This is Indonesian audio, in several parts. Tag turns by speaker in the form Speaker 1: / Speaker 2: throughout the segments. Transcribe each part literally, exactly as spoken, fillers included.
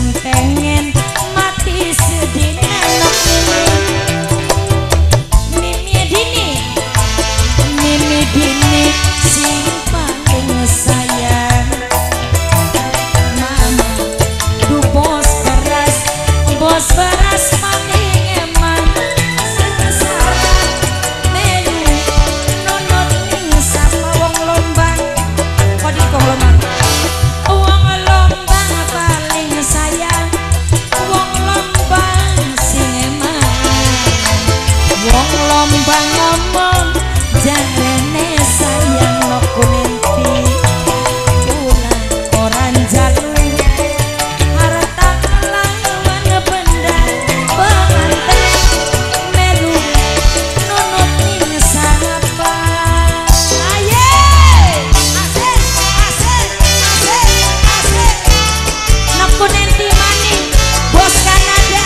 Speaker 1: pengen mati sedina Mimi Dini Mimi Dini sing paling sayang Mama du bos beras bos beras paling emang sesaran melu nonot ning sama wong lombang kok di wong lombang wong lombang paling sayang wong lombang sing emang wong lombang ngomong jarene sayang no kunenti pulang orang jalur harta kelawan benda pengantin melu nunut ning sapa aye asik asik asik asik no kunenti maning bos Kanada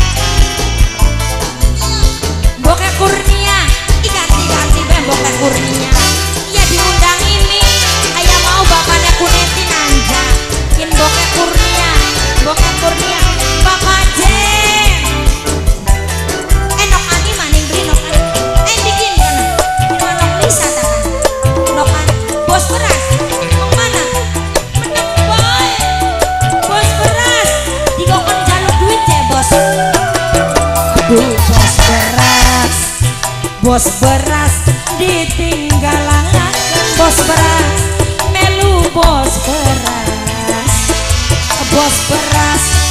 Speaker 1: Boke Kurnia iganti-ganti be Boke Kurnia iya diundang ini ayah mau bapaknya Kuneti nanja in Boke Kurnia Boke Kurnia Bapak Jen eh nok ani maning beli nok ani eh bikin kan cuma nok Lisa takan nok ani bos beras mau mana menang boy bos beras digokon jaluk duit ya bos aduh bos beras bos beras ditinggalakan bos beras melu bos beras bos beras